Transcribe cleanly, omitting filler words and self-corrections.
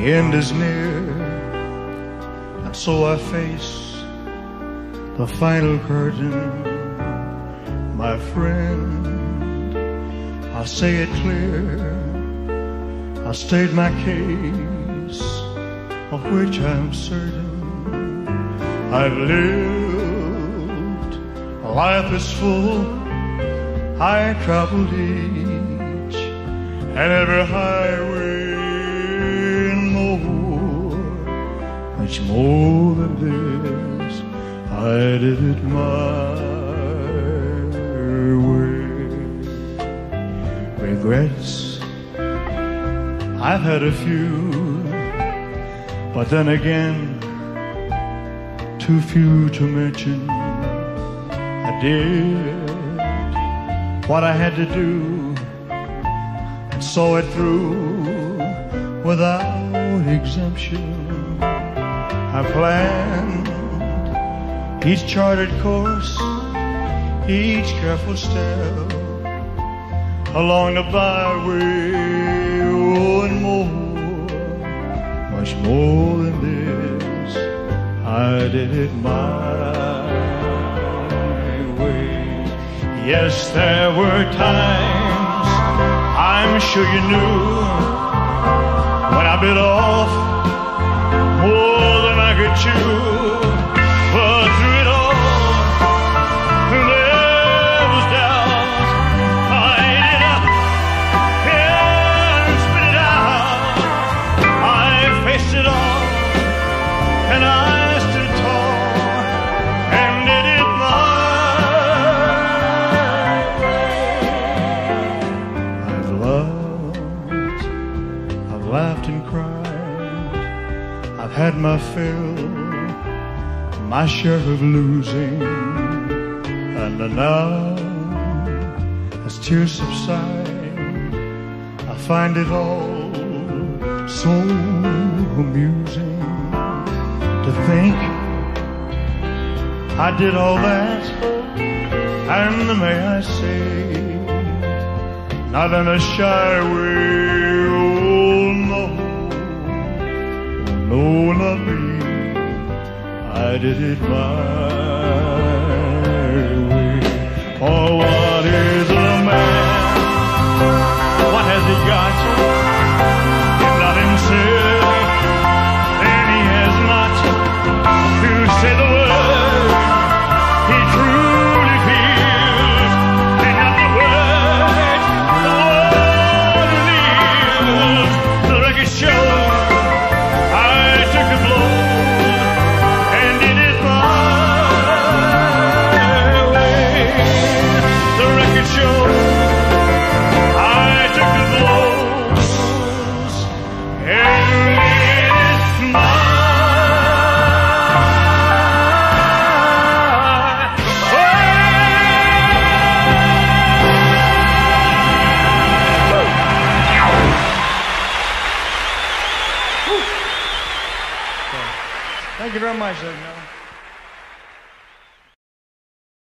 end is near, and so I face the final curtain. My friend, I'll say it clear, I state my case, of which I'm certain. I've lived a life that's full, I traveled each and every highway, much more than this, I did it my way. Regrets, I've had a few, but then again, too few to mention. I did what I had to do and saw it through without exemption. I planned each charted course, each careful step along the byway, oh, and more, much more than this, I did it my way. Yes, there were times, I'm sure you knew, when I bit off more than I could chew. But through it all, there was doubt. I ate it up and spit it out. I faced it all, and I stood tall and did it my way. I've loved, I've laughed and cried, I've had my fill, my share of losing, and now, as tears subside, I find it all so amusing to think I did all that, and may I say, not in a shy way, oh no, no, not me, I did it my way. Oh, what is a man? What has he got? If not himself, then he has not to say the word he truly feels. And not the word reveals. The record shows I took the blow. Thank you very much.